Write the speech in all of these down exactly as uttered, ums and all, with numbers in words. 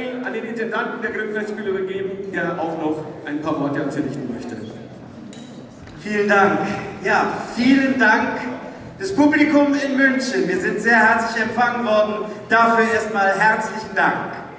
Danny an den Intendanten der Grimm-Festspiele übergeben, der auch noch ein paar Worte an Sie richten möchte. Vielen Dank. Ja, vielen Dank. Das Publikum in München, wir sind sehr herzlich empfangen worden. Dafür erstmal herzlichen Dank.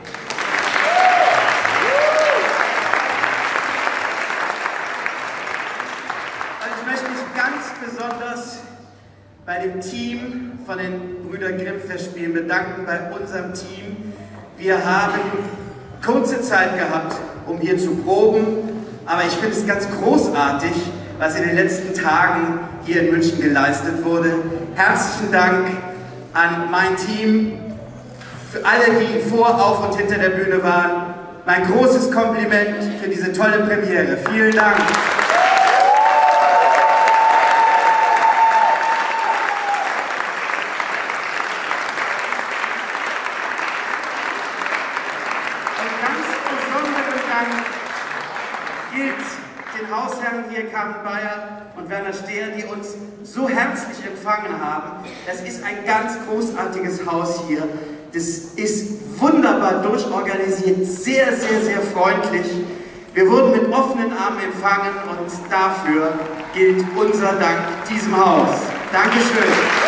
Und ich möchte mich ganz besonders bei dem Team von den Brüder Grimm Festspielen bedanken, bei unserem Team. Wir haben kurze Zeit gehabt, um hier zu proben, aber ich finde es ganz großartig, was in den letzten Tagen hier in München geleistet wurde. Herzlichen Dank an mein Team, für alle, die vor, auf und hinter der Bühne waren. Mein großes Kompliment für diese tolle Premiere. Vielen Dank. Und ganz besonderen Dank gilt den Hausherren hier, Carmen Bayer und Werner Stehr, die uns so herzlich empfangen haben. Das ist ein ganz großartiges Haus hier. Das ist wunderbar durchorganisiert, sehr, sehr, sehr freundlich. Wir wurden mit offenen Armen empfangen und dafür gilt unser Dank diesem Haus. Dankeschön.